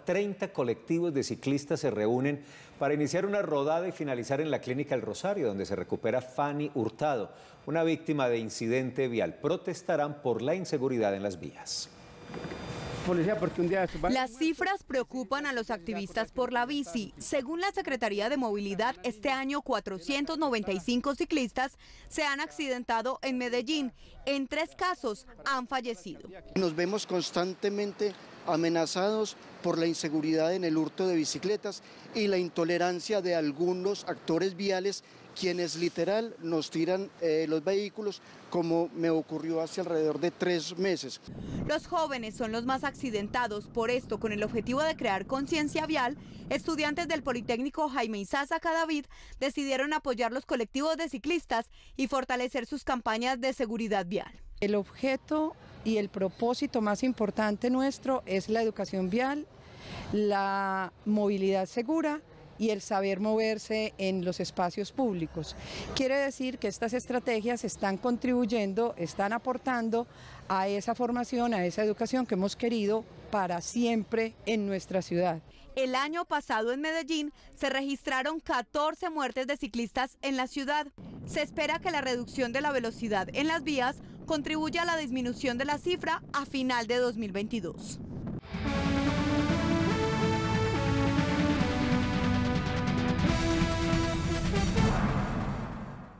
30 colectivos de ciclistas se reúnen para iniciar una rodada y finalizar en la Clínica El Rosario, donde se recupera Fanny Hurtado, una víctima de incidente vial. Protestarán por la inseguridad en las vías. Las cifras preocupan a los activistas por la bici. Según la Secretaría de Movilidad, este año 495 ciclistas se han accidentado en Medellín. En 3 casos han fallecido. Nos vemos constantemente amenazados por la inseguridad en el hurto de bicicletas y la intolerancia de algunos actores viales, quienes literal nos tiran los vehículos, como me ocurrió hace alrededor de 3 meses. Los jóvenes son los más accidentados. Por esto, con el objetivo de crear conciencia vial, estudiantes del Politécnico Jaime Isaza Cadavid decidieron apoyar los colectivos de ciclistas y fortalecer sus campañas de seguridad vial. El objeto y el propósito más importante nuestro es la educación vial, la movilidad segura y el saber moverse en los espacios públicos. Quiere decir que estas estrategias están contribuyendo, están aportando a esa formación, a esa educación que hemos querido para siempre en nuestra ciudad. El año pasado en Medellín se registraron 14 muertes de ciclistas en la ciudad. Se espera que la reducción de la velocidad en las vías contribuya a la disminución de la cifra a final de 2022.